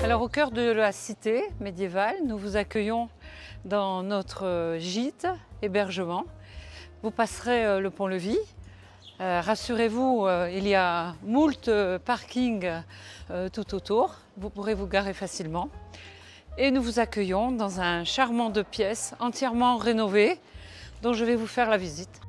Alors au cœur de la cité médiévale, nous vous accueillons dans notre gîte hébergement. Vous passerez le pont-levis. Rassurez-vous, il y a moult parkings tout autour. Vous pourrez vous garer facilement. Et nous vous accueillons dans un charmant 2 pièces entièrement rénové dont je vais vous faire la visite.